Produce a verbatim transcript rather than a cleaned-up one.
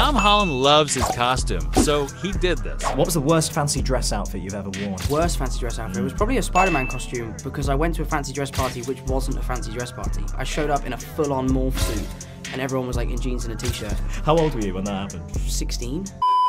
Tom Holland loves his costume, so he did this. What was the worst fancy dress outfit you've ever worn? Worst fancy dress outfit was probably a Spider-Man costume, because I went to a fancy dress party which wasn't a fancy dress party. I showed up in a full-on morph suit, and everyone was like in jeans and a t-shirt. How old were you when that happened? sixteen.